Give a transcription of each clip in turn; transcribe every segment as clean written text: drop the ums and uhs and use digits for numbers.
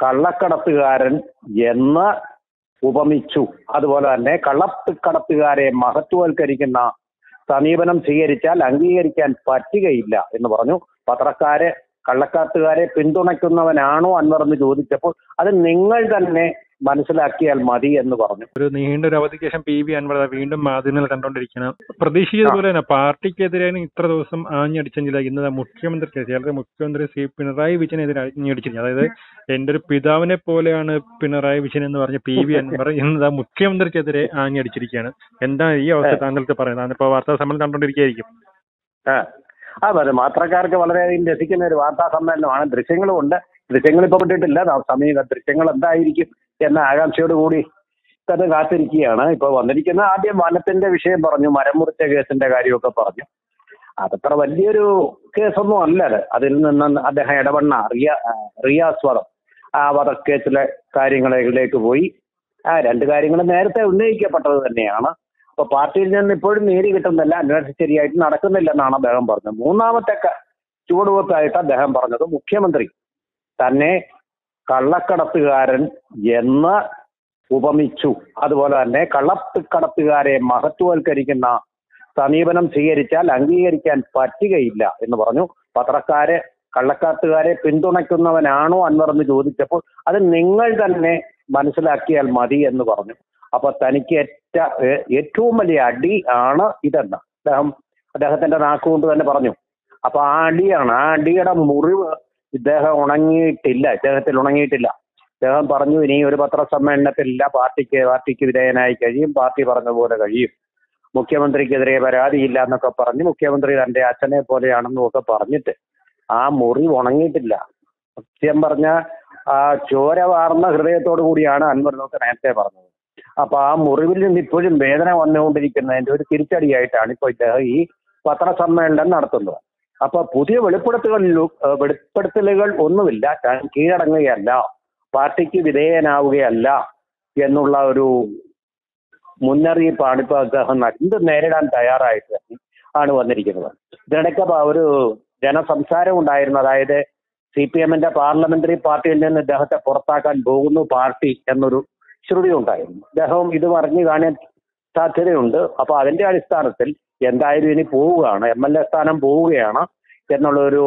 കള്ളക്കടത്തുകാരൻ എന്ന് ഉപമിച്ചു. അതുപോലെ തന്നെ കള്ളക്കടത്തുകാരെ മഹത്വവൽക്കരിക്കുന്ന സമീപനം സ്വീകരിച്ചാൽ അംഗീകരിക്കാൻ പറ്റുകയില്ല എന്ന് പറഞ്ഞു. കള്ളക്കടത്തുകാരെ പിന്തുണയ്ക്കുന്നവനാണോ അൻവർ എന്ന് ചോദിച്ചപ്പോൾ അത് നിങ്ങൾ തന്നെ മനസ്സിലാക്കിയാൽ മതി എന്ന് പറഞ്ഞു. ഒരു നീണ്ടൊരു അവധിക്ക് ശേഷം പി വി അൻവർ വീണ്ടും മാധ്യമങ്ങൾ കണ്ടുകൊണ്ടിരിക്കണം. പ്രതീക്ഷിച്ചതുപോലെ തന്നെ പാർട്ടിക്കെതിരെ ഇത്ര ദിവസം ആഞ്ഞടിച്ചെങ്കിൽ ഇന്ന് മുഖ്യമന്ത്രി ശ്രീ പിണറായി വിജയനെതിരെ ആഞ്ഞടിച്ചിരിക്കുന്നത്. അതായത് എന്റെ ഒരു പിതാവിനെ പോലെയാണ് പിണറായി വിജയൻ എന്ന് പറഞ്ഞ പി വി അൻവർ ഇന്ന് മുഖ്യമന്ത്രിക്കെതിരെ ആഞ്ഞടിച്ചിരിക്കുകയാണ്. എന്താണ് ഈ അവസ്ഥ താങ്കൾക്ക് പറയുന്നത്? ഇപ്പൊ വാർത്താ സമ്മേളനം കണ്ടുകൊണ്ടിരിക്കുകയായിരിക്കും. അതെ, മാത്രക്കാർക്ക് വളരെയധികം രസിക്കുന്ന ഒരു വാർത്താ സമ്മേളനമാണ്. ദൃശ്യങ്ങളും ഉണ്ട്. ദൃശ്യങ്ങൾ ഇപ്പൊ വിട്ടിട്ടില്ല. സമീപ ദൃശ്യങ്ങൾ എന്തായിരിക്കും എന്ന ആകാംക്ഷയോട് കൂടി തന്നെ കാത്തിരിക്കുകയാണ്. ഇപ്പൊ വന്നിരിക്കുന്ന ആദ്യം വനത്തിന്റെ വിഷയം പറഞ്ഞു, മരം മുറിച്ച കേസിന്റെ കാര്യമൊക്കെ പറഞ്ഞു. അതത്ര വലിയൊരു കേസൊന്നും അല്ലത്. അതിൽ നിന്ന് അദ്ദേഹം ഇടപെടുന്ന റിയാസ് വധം, ആ വധക്കേസിലെ കാര്യങ്ങളിലേക്ക് പോയി. രണ്ട് കാര്യങ്ങൾ നേരത്തെ ഉന്നയിക്കപ്പെട്ടത് തന്നെയാണ്. അപ്പൊ പാർട്ടിയിൽ നിന്ന് ഇപ്പോഴും നീതി കിട്ടുന്നില്ല, അന്വേഷണം ശരിയായിട്ട് നടക്കുന്നില്ലെന്നാണ് അദ്ദേഹം പറഞ്ഞത്. മൂന്നാമത്തെ ചുവടുവെപ്പായിട്ട് അദ്ദേഹം പറഞ്ഞത് മുഖ്യമന്ത്രി തന്നെ കള്ളക്കടത്തുകാരൻ എന്ന് ഉപമിച്ചു. അതുപോലെ തന്നെ കള്ളക്കടത്തുകാരെ മഹത്വവൽക്കരിക്കുന്ന സമീപനം സ്വീകരിച്ചാൽ അംഗീകരിക്കാൻ പറ്റുകയില്ല എന്ന് പറഞ്ഞു. കള്ളക്കടത്തുകാരെ പിന്തുണയ്ക്കുന്നവനാണോ അൻവർ എന്ന് ചോദിച്ചപ്പോൾ അത് നിങ്ങൾ തന്നെ മനസ്സിലാക്കിയാൽ മതി എന്ന് പറഞ്ഞു. അപ്പൊ തനിക്ക് ഏറ്റവും വലിയ അടി ആണ് ഇതെന്ന് അദ്ദേഹത്തിന്റെ നാക്കുകൊണ്ട് തന്നെ പറഞ്ഞു. അപ്പൊ ആ അടിയുടെ മുറിവ് ഇദ്ദേഹത്തിൽ ഉണങ്ങിയിട്ടില്ല. അദ്ദേഹം പറഞ്ഞു, ഇനി ഒരു പത്രസമ്മേളനത്തിലില്ല, പാർട്ടിക്ക് വിധേയനായി കഴിയും, പാർട്ടി പറഞ്ഞ പോലെ കഴിയും, മുഖ്യമന്ത്രിക്കെതിരെ പരാതിയില്ല എന്നൊക്കെ പറഞ്ഞ് മുഖ്യമന്ത്രി തന്റെ അച്ഛനെ പോലെയാണെന്നും ഒക്കെ പറഞ്ഞിട്ട് ആ മുറിവ് ഉണങ്ങിയിട്ടില്ല. സത്യം പറഞ്ഞ ചോര വാർന്ന ഹൃദയത്തോടു കൂടിയാണ് അൻവർ നേരത്തെ പറഞ്ഞത്. അപ്പൊ ആ മുറിവിൽ നിന്ന് ഇപ്പോഴും വേദന വന്നുകൊണ്ടിരിക്കുന്നതിന്റെ ഒരു തിരിച്ചടിയായിട്ടാണ് ഇപ്പൊ ഇദ്ദേഹം ഈ പത്രസമ്മേളനം നടത്തുന്നത്. അപ്പൊ പുതിയ വെളിപ്പെടുത്തലുകൾ ഒന്നുമില്ല, താൻ കീഴടങ്ങുകയല്ല, പാർട്ടിക്ക് വിധേയനാവുകയല്ല എന്നുള്ള ഒരു മുന്നറിയിപ്പാണ് ഇപ്പൊ അദ്ദേഹം എന്ത് നേരിടാൻ തയ്യാറായിട്ട് ആണ് വന്നിരിക്കുന്നത്. ഇതിനിടയ്ക്ക് ഒരു ജനസംസാരം ഉണ്ടായിരുന്നു. അതായത് CPM-ന്റെ പാർലമെന്ററി പാർട്ടിയിൽ നിന്ന് ഇദ്ദേഹത്തെ പുറത്താക്കാൻ പോകുന്നു പാർട്ടി എന്നൊരു ശ്രുതി ഉണ്ടായിരുന്നു. ഇദ്ദേഹം ഇത് പറഞ്ഞു കാണാൻ സാധ്യതയുണ്ട്. അപ്പൊ അതിന്റെ അടിസ്ഥാനത്തിൽ എന്തായാലും ഇനി പോവുകയാണ്, MLA സ്ഥാനം പോവുകയാണ് എന്നുള്ളൊരു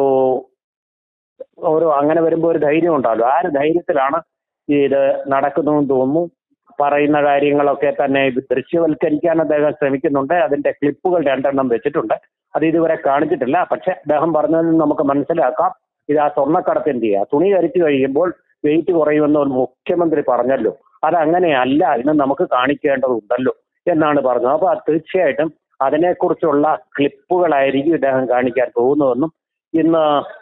അങ്ങനെ വരുമ്പോൾ ഒരു ധൈര്യം ഉണ്ടാവല്ലോ. ആ ഒരു ധൈര്യത്തിലാണ് ഇത് നടക്കുന്നതെന്ന് തോന്നുന്നു. പറയുന്ന കാര്യങ്ങളൊക്കെ തന്നെ ദൃശ്യവൽക്കരിക്കാൻ അദ്ദേഹം ശ്രമിക്കുന്നുണ്ട്. അതിന്റെ ക്ലിപ്പുകൾ 2 വെച്ചിട്ടുണ്ട്. അത് ഇതുവരെ കാണിച്ചിട്ടില്ല. പക്ഷെ അദ്ദേഹം പറഞ്ഞതിൽ നമുക്ക് മനസ്സിലാക്കാം, ഇത് ആ സ്വർണ്ണക്കടത്തിന്റെ തുണി ധരിച്ചു കഴിയുമ്പോൾ വെയിറ്റ് കുറയുമെന്ന് ഒരു മുഖ്യമന്ത്രി പറഞ്ഞല്ലോ, അതങ്ങനെയല്ല, ഇന്ന് നമുക്ക് കാണിക്കേണ്ടതുണ്ടല്ലോ എന്നാണ് പറഞ്ഞത്. അപ്പൊ തീർച്ചയായിട്ടും അതിനെക്കുറിച്ചുള്ള ക്ലിപ്പുകളായിരിക്കും ഇദ്ദേഹം കാണിക്കാൻ പോകുന്നതെന്നും ഇന്ന്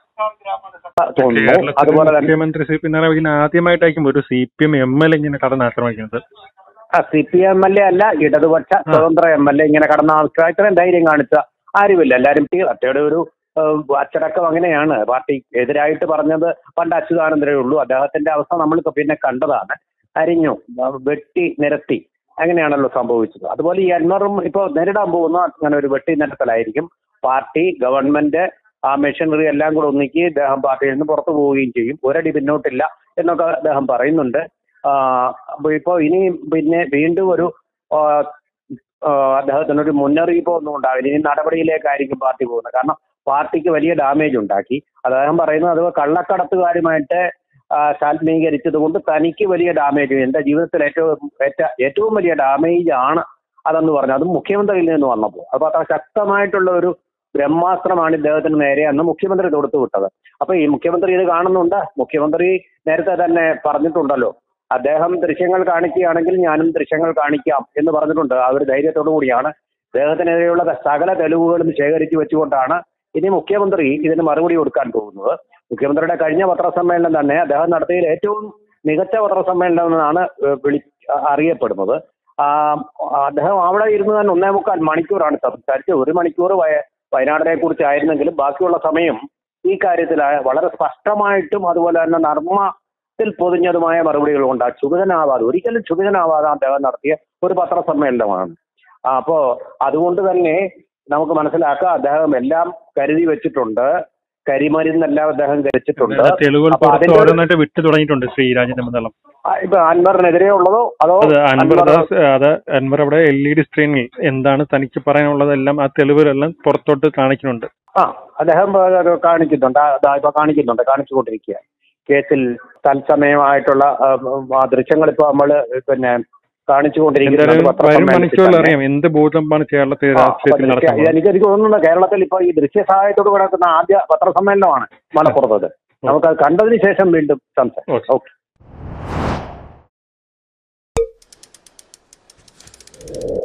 അതുപോലെ മുഖ്യമന്ത്രി ശ്രീ പിണറായി വിജയൻ ആദ്യമായിട്ടായിരിക്കും ഒരു CPM MLA ഇങ്ങനെ കടന്നാക്രമിക്കുന്നത്. CPM MLA അല്ല, ഇടതുപക്ഷ സ്വതന്ത്ര MLA ഇങ്ങനെ കടന്നാക്രമിക്കാൻ ഇത്രയും ധൈര്യം കാണിച്ച ആരുമില്ല. എല്ലാവരും ഒറ്റയുടെ ഒരു അച്ചടക്കം അങ്ങനെയാണ്. പാർട്ടി എതിരായിട്ട് പറഞ്ഞത് പണ്ട് അച്യുതാനന്ദനേ ഉള്ളൂ. അദ്ദേഹത്തിന്റെ അവസ്ഥ നമ്മളിപ്പോ പിന്നെ കണ്ടതാണ്. അരിഞ്ഞു, വെട്ടി നിരത്തി, അങ്ങനെയാണല്ലോ സംഭവിച്ചത്. അതുപോലെ ഈ അൻവറും ഇപ്പൊ നേരിടാൻ പോകുന്ന അങ്ങനെ ഒരു വെട്ടി നിരത്തലായിരിക്കും. പാർട്ടി, ഗവൺമെന്റ്, ആ മെഷീനറി എല്ലാം കൂടെ ഒന്നിക്ക് ഇദ്ദേഹം പാർട്ടിയിൽ നിന്ന് പുറത്തു പോവുകയും ചെയ്യും. ഒരടി പിന്നോട്ടില്ല എന്നൊക്കെ അദ്ദേഹം പറയുന്നുണ്ട്. ഇപ്പൊ ഇനി പിന്നെ വീണ്ടും ഒരു അദ്ദേഹത്തിനൊരു മുന്നറിയിപ്പോ ഒന്നും ഉണ്ടാവില്ല. ഇനി നടപടിയിലേക്കായിരിക്കും പാർട്ടി പോകുന്നത്. കാരണം പാർട്ടിക്ക് വലിയ ഡാമേജ് ഉണ്ടാക്കി. അദ്ദേഹം പറയുന്നത് അത് കള്ളക്കടത്തുകാരുമായിട്ട് ശാൽമീകരിച്ചത് കൊണ്ട് തനിക്ക് വലിയ ഡാമേജ്, എന്റെ ജീവിതത്തിൽ ഏറ്റവും വലിയ ഡാമേജ് ആണ് അതെന്ന് പറഞ്ഞു. അതും മുഖ്യമന്ത്രിയിൽ നിന്ന് വന്നപ്പോൾ. അപ്പൊ അത്ര ശക്തമായിട്ടുള്ള ഒരു ബ്രഹ്മാസ്ത്രമാണ് ഇദ്ദേഹത്തിന് നേരെ അന്ന് മുഖ്യമന്ത്രി തൊടുത്തു വിട്ടത്. അപ്പൊ ഈ മുഖ്യമന്ത്രി ഇത് കാണുന്നുണ്ട്. മുഖ്യമന്ത്രി നേരത്തെ തന്നെ പറഞ്ഞിട്ടുണ്ടല്ലോ, അദ്ദേഹം ദൃശ്യങ്ങൾ കാണിക്കുകയാണെങ്കിൽ ഞാനും ദൃശ്യങ്ങൾ കാണിക്കാം എന്ന് പറഞ്ഞിട്ടുണ്ട്. ആ ഒരു ധൈര്യത്തോടു കൂടിയാണ് അദ്ദേഹത്തിനെതിരെയുള്ള സകല തെളിവുകളും ശേഖരിച്ചു വെച്ചുകൊണ്ടാണ് ഇനി മുഖ്യമന്ത്രി ഇതിന് മറുപടി കൊടുക്കാൻ പോകുന്നത്. മുഖ്യമന്ത്രിയുടെ കഴിഞ്ഞ പത്രസമ്മേളനം തന്നെ അദ്ദേഹം നടത്തിയതിൽ ഏറ്റവും മികച്ച പത്രസമ്മേളനം എന്നാണ് അറിയപ്പെടുന്നത്. അദ്ദേഹം അവിടെ ഇരുന്ന് തന്നെ 1.25 മണിക്കൂറാണ് സംസാരിച്ചത്. 1 മണിക്കൂർ വയനാടിനെ കുറിച്ചായിരുന്നെങ്കിലും ബാക്കിയുള്ള സമയം ഈ കാര്യത്തിൽ വളരെ സ്പഷ്ടമായിട്ടും അതുപോലെ തന്നെ നർമ്മത്തിൽ പൊതിഞ്ഞതുമായ മറുപടികൾ കൊണ്ട് ഒരിക്കലും ക്ഷുഭിതനാവാതെ അദ്ദേഹം നടത്തിയ ഒരു പത്രസമ്മേളനമാണ്. അപ്പോ അതുകൊണ്ട് തന്നെ നമുക്ക് മനസ്സിലാക്കാം അദ്ദേഹം എല്ലാം കരുതി വെച്ചിട്ടുണ്ട്. കരിമരുന്നെല്ലാം അദ്ദേഹം കഴിച്ചിട്ടുണ്ട്. തെളിവുകൾ അപ്പൊ പുറത്ത് അതിന്റെ ഓരോന്നായിട്ട് വിട്ടു തുടങ്ങിയിട്ടുണ്ട് ശ്രീ രാജേന്ദ്ര മണ്ഡലം. ഇപ്പൊ അൻവറിനെതിരെ ഉള്ളതോ അതോ അൻവർ അവിടെ LED സ്ക്രീനിൽ എന്താണ് തനിക്ക് പറയാനുള്ളതെല്ലാം ആ തെളിവുകളെല്ലാം പുറത്തോട്ട് കാണിക്കുന്നുണ്ട്. അദ്ദേഹം കാണിക്കുന്നുണ്ട്, ഇപ്പൊ കാണിച്ചുകൊണ്ടിരിക്കുക. കേസിൽ തത്സമയമായിട്ടുള്ള ദൃശ്യങ്ങൾ ഇപ്പൊ നമ്മള് പിന്നെ കാണിച്ചുകൊണ്ടിരിക്കുന്നത്. അറിയാം എന്ത് ഭൂകമ്പമാണ് കേരളത്തിൽ രാഷ്ട്രീയത്തിൽ നടക്കുന്നത്. എനിക്ക് തോന്നുന്നു കേരളത്തിൽ ഇപ്പൊ ഈ ദൃശ്യസഹായത്തോട് കിടക്കുന്ന ആദ്യ പത്രസമ്മേളനമാണ് മലപ്പുറത്തത്. നമുക്കത് കണ്ടതിന് ശേഷം വീണ്ടും സംസാരിക്കാം. ഓക്കെ.